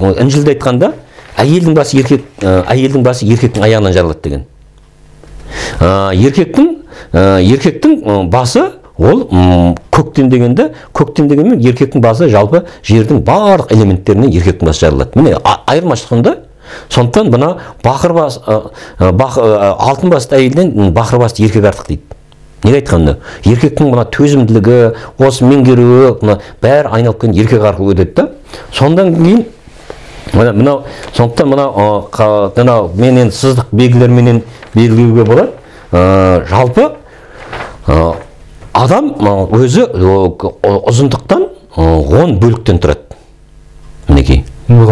Інжілде айтқанда, әйелдің басы еркектің аяғынан жарылады деген. Еркектің басы ол көктем дегенмен еркектің басы жалпы жердің барлық элементтерінен еркектің басы жарылады. Міне айырмашылығында, сондықтан мына алтын басты әйелден бақыр басты еркек артық дейді. Неге айтқанда? Еркектің мына төзімділігі, осы меңгеруі, бәрі айналып келген еркек арқылы өтеді да. Сондан кейін сондықтан мен енді сыздық белгілерменен белгілеуге болады. Жалпы адам өзі ұзындықтан 10 бөліктен тұрады. Мінекей.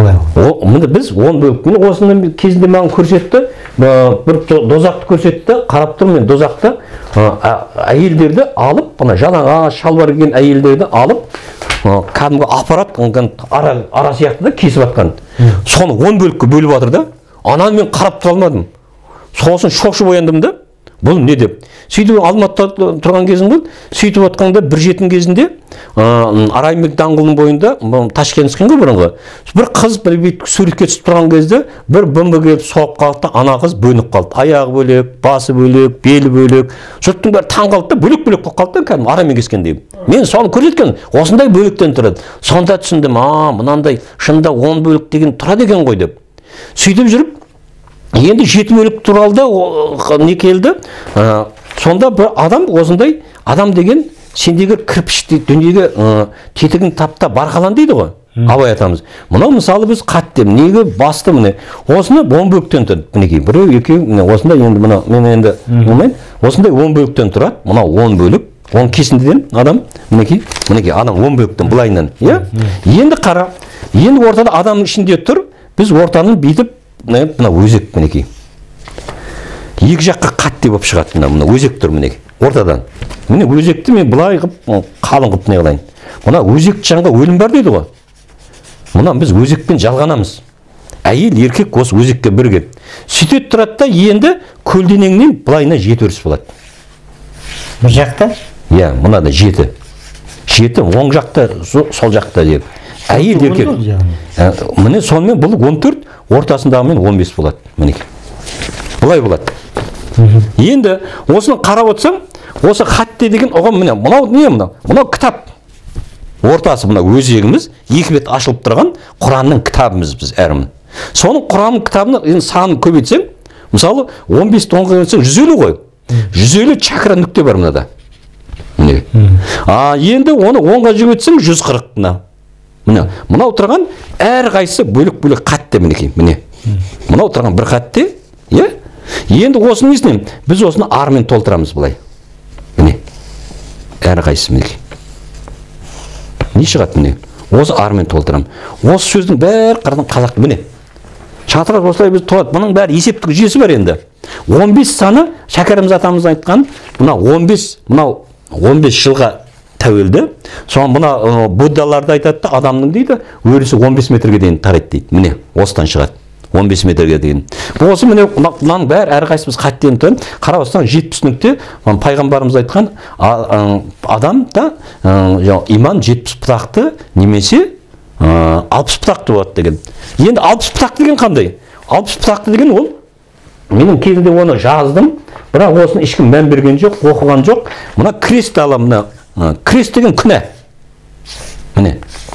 Біз 10 бөліктен, осының кезінде маған көрсетті, бір дозақты көрсетті, қарап тұрмын мен дозақты әйелдерді алып, жаңағы шалбар киген әйелдерді алып, кәдімгі аппарат ара сияқты да кесіп атқан. Соны 10 бөлікке бөліп жатыр да. Ананы мен қарап тұра алмадым. Сосын шошып ояндым да. Бұл не деп? Сөйтіп Алматыда тұрған кезім болды. Сөйтіп отқанда бір жетін кезінде Арайымбек даңғылының бойында, Ташкентский ғой бұрынғы. Бір қыз суретке түсіп тұрған кезде бір бомба келіп соғып қалды, ана қыз бөлініп қалды. Аяғы бөлек, басы бөлек, белі бөлек. Жұрттың бәрі таң қалды да, бөлек-бөлек болып қалды да, кәдімгі арамен кескендей. Мен соны көрсеткен, осындай бөліктен тұрады. Сонда түсіндім, мынандай шынында 10 бөлік деген тұрады екен ғой деп. Сөйтіп жүріп, енді 7 бөлік туралы да не келді. Сонда бір адам, осындай адам деген сендегі кірпішті дүниеге тетігін тапта барқалан дейді ғой. Абай атамыз. Мынау мысалы біз қатты неге басты міне. Осыны 10 бөліктен тұрады. Мінекей, біреу, екеу, осындай енді мына мен енді осындай 10 бөліктен тұрады. Мынау 10 бөлік. 10 кесіндіден адам, мінекей, адам 10 бөліктен былайынан. Енді қара, енді ортада адамның ішінде тұр, біз ортаның бүйтіп мына өзек мінекей. Екі жаққа қатты болып шығады мына өзек тұр мінекей. Ортадан. Міне өзекті мен былай қып, қалың қып не қылайын. Мына өзекті жанға өлім бар дейді ғой. Мына біз өзекпен жалғанамыз. Әйел, еркек осы өзекке бірігеді. Сөйтіп тұрады да енді көлденеңнен былайына 7 өріс болады. Бір жақта? Иә, мына да 7. 7 оң жақта, сол жақта деп. Әйел, еркек. Міне сонымен бұл 14, ортасындағы мен 15 болады. Мінекей. Бұлай болады. Енді осыны қарап отырсам, осы хатте деген оған міне, мынау не мынау? Мынау кітап. Ортасы мына өзегіміз, екі бет ашылып тұрған Құранның кітабымыз біз әрімін. Соның Құранның кітабының санын көбейтсең, мысалы 15-ті 10-ға көбейтсең 150 ғой. 150 чакра нүкте бар мынада. Міне. Енді оны 10-ға көбейтсең 140 мына. Міне, мынау тұрған әр қайсысы бөлік-бөлік хатте мінекей. Міне. Мынау тұрған бір хатте, иә? Енді осының несінен біз осыны армен толтырамыз былай. Міне. Әр қайсысы мінекей. Не шығады міне? Осы армен толтырам. Осы сөздің бәрі қырдың қазақ міне. Шатырат осылай біз толады. Бұның бәрі есептік жүйесі бар енді. 15 саны Шәкәріміз атамыз айтқан, мына 15 жылға тәуелді. Соған бұна буддаларды айтады да, адамның дейді, өрісі 15 метрге дейін тарайды дейді. Міне, осыдан шығады. 15 метрге дейін. Осы міне бұның бәрі әрқайсымыз қаттен тұрын. Қарап отырсаң 70 нүкте пайғамбарымыз айтқан адамда иман 70 пұтақты немесе 60 пұтақты болады деген. Енді 60 пұтақты деген қандай? 60 пұтақты деген ол менің кезінде оны жаздым, бірақ осыны ешкім мән берген жоқ, оқыған жоқ. Мына крест аламына, крест деген күнә. Міне.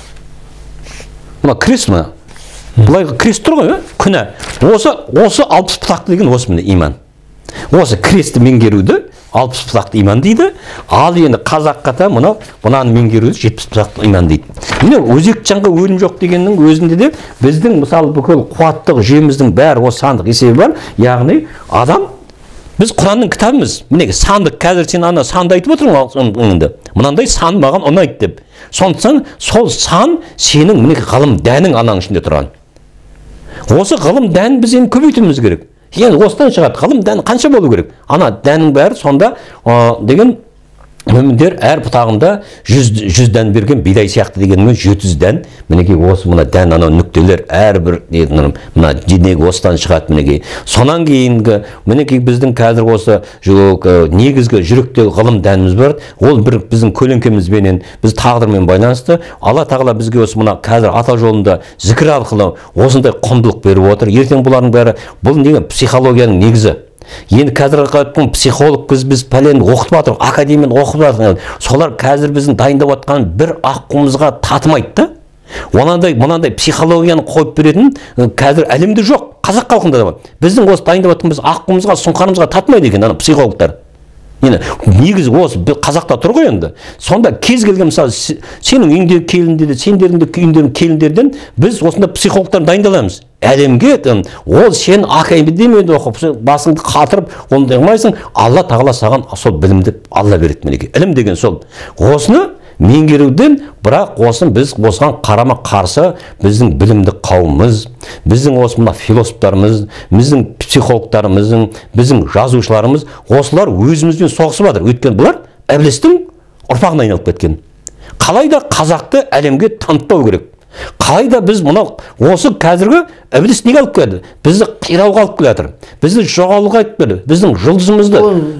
Мына крест мына. Бұлай крест тұр ғой, күнә. Осы 60 пұтақты деген осы міне иман. Осы кресті меңгеруді 60 пұтақты иман дейді, ал енді қазаққа та бұнаны меңгеруді 70 пұтақты иман дейді. Міне өзек жанға өлім жоқ дегеннің өзінде де біздің мысалы бүкіл қуаттық жүйеміздің бәрі осы сандық есебі бар. Яғни адам біз Құранның кітабымыз. Міне сандық, қазір сен ана санды айтып отырсың енді. Мынандай сан маған ұнайды деп. Сондықтан сол сан сенің міне ғылым дәнің ананың ішінде тұрған. Осы ғылым дән біз енді көбейтуіміз керек. Енді осыдан шығады. Ғылым дән қанша болу керек? Ана дәннің бәрі сонда деген Мүміндер әр бұтағында 100 дән берген бидай сияқты дегенмен 700 дән, мінекей осы мына дән анау нүктелер әрбір мына денег осыдан шығады мінекей. Сонан кейінгі мінекей біздің қазір осы негізгі жүректегі ғылым дәніміз бар. Ол бір біздің көлеңкемізбенен, біз тағдырмен байланысты. Алла тағала бізге осы мына қазір ата жолында зікір арқылы осындай құндылық беріп отыр. Ертең бұлардың бәрі бұл деген психологияның негізі. Енді қазір психолог біз пәлен оқытып жатыр, академияны оқып жатыр. Солар қазір біздің дайындап жатқан бір аққуымызға татымайды да. Мынандай психологияны қойып беретін қазір әлемде жоқ, қазақ халқында да бар. Біздің осы дайындап жатқан біз аққуымызға, сұңқарымызға татымайды екен ана психологтар. Енді негізі осы қазақта тұр ғой енді. Сонда кез келген мысалы сенің үйіңдегі келіндер, сендердің үйіңдердің келіндерден біз осында психологтар дайындаламыз. Әлемге ол сен академияда оқып, басыңды қатырып, оны демайсың, Алла тағала саған сол білімді Алла береді мінекей. Ілім деген сол. Осыны меңгеруден, бірақ осын біз осыған қарама қарсы біздің білімді қауымымыз, біздің осы мына философтарымыз, біздің психологтарымыздың, біздің жазушыларымыз, осылар өзімізбен соғысып жатыр. Өйткені бұлар әбілестің ұрпағына айналып кеткен. Қалайда қазақты әлемге танытпау керек. Қалайда біз мынау осы қазіргі ібіліс неге алып келеді? Бізді қирауға алып келеді. Бізді жоғалуға алып келеді. Біздің жұлдызымызды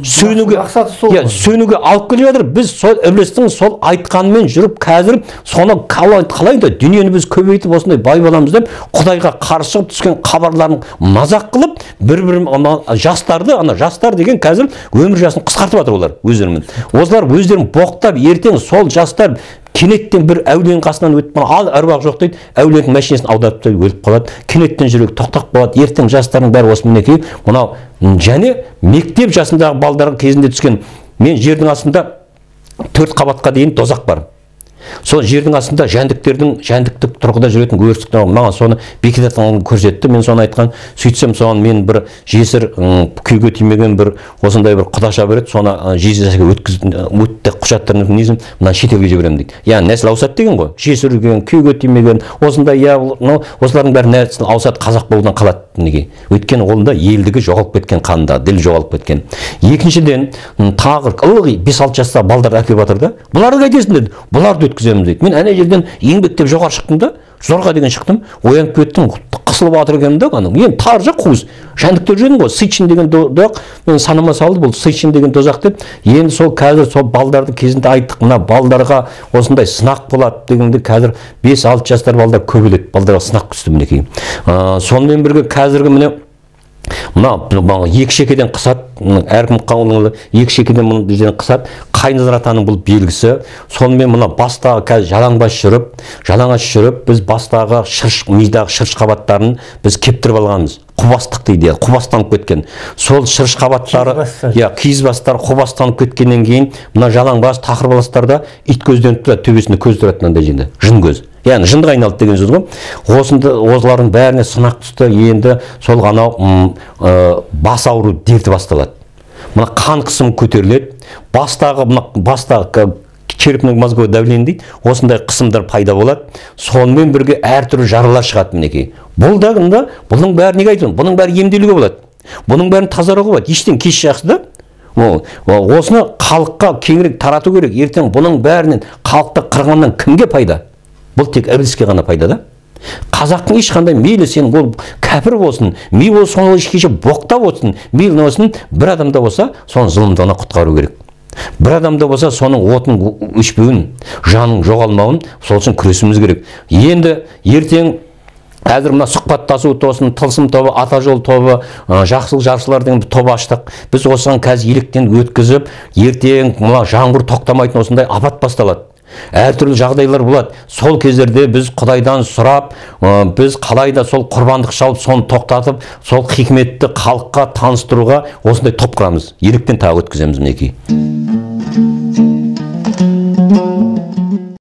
сөнуге алып келе жатыр. Біз сол ібілістің сол айтқанымен жүріп, қазір соны қалайда дүниені біз көбейтіп осындай бай боламыз деп, Құдайға қарсы түскен хабарларын мазақ қылып, бір-бірін жастарды, жастар деген қазір өмір жасын қысқартып жатыр олар өздерімен. Осылар өздерін боқтап, ертең сол жастар кенеттен бір әулиенің қасынан өтіп ал әруақ жоқ дейді, әулиенің машинасын аударып өліп қалады, кенеттен жүрек тоқтап қалады. Ертең жастардың бәрі осы мінекей мынау және мектеп жасындағы балдардың кезінде түскен мен жердің астында 4 қабатқа дейін тозақ бар. Сол жердің астында жәндіктік тұрғыда жүретін өрістік маған соны бекетатын көрсетті. Мен соны айтқан, сөйтсем соған мен бір жесір күйге тимеген бір осындай бір құдаша береді. Соны жесірге өтті құжаттарын несін мына шетелге жіберемін дейді. Яғни нәсіл ауысады деген ғой. Жесір күйге тимеген осындай осылардың бәрі нәсіл ауысады, қазақ болудан қалады неге. Өйткені қолында елдігі жоғалып кеткен, қанында діл жоғалып кеткен. Екіншіден тағы ылғи 5-6 жаста балдар әкеліп жатыр да. Бұларды қайтесің деді. Бұларды өткіземіз дейді. Мен әне жерден еңбектеп жоғары шықтым да, зорға деген шықтым, оянып кеттім, қысылып жатыр екенмін да, енді тар жақ қуыс. Жәндіктер жүрдім ғой, Сычин деген дозақ, мен санама салды, бұл Сычин деген дозақ деп. Енді сол қазір сол балдарды кезінде айттық, мына балдарға осындай сынақ болады дегенде қазір 5-6 жастар балдар көбеледі, балдарға сынақ түсті мінекей. Сонымен бірге қазіргі міне мына екі шекеден қысады, әркім қауыныңды екі шекеден мұны қысады, қайназар атаның бұл белгісі. Сонымен мына бастағы қазір жалаңаш жүріп, біз бастағы мидағы шырш қабаттарын біз кептіріп алғанбыз. Құбастық дейді, құбастанып кеткен. Сол шырш қабаттары, киіз бастар құбастанып кеткеннен кейін, мына жалаң бас тақыр баластарда ит көзден тұрады, төбесінде көз тұрады мынандай жерде, жын көз. Яғни жындық айналды деген сөз ғой. Осылардың бәріне сынақ түсті, енді сол анау бас ауру дерті басталады. Мына қан қысымы көтеріледі, бастағы черепно-мозговое давление дейді, осындай қысымдар пайда болады. Сонымен бірге әртүрлі жаралар шығады мінекей. Бұның бәрі неге айтып, бұның бәрі емделуге болады. Бұның бәрін тазаруға болады. Ештен кеш жақсы да. Осыны халыққа кеңірек тарату керек. Ертең бұның бәрінен халықты қырғаннан кімге пайда? Бұл тек ібіліске ғана пайда да. Қазақтың ешқандай мейлі сен ол кәпір болсын, мейлі соны ешкеше боқтап болсын, мейлі болсын, бір адамда болса, соны зұлымдығынан құтқару керек. Бір адамда болса, соның отын өшпеуін, жаның жоғалмауын, сол үшін күресіміз керек. Енді ертең қазір мына сұхбаттасу тосын, тылсым тобы, ата жол тобы, жақсылық жаршылар деген тобы аштық. Біз осыған қазір електен өткізіп, ертең мына жаңбыр тоқтамайтын осындай апат басталады. Әртүрлі жағдайлар болады. Сол кездерде біз Құдайдан сұрап, біз қалайда сол құрбандық шалып, соны тоқтатып, сол хикметті халыққа таныстыруға осындай топ құрамыз. Електен тағы өткіземіз мінекей.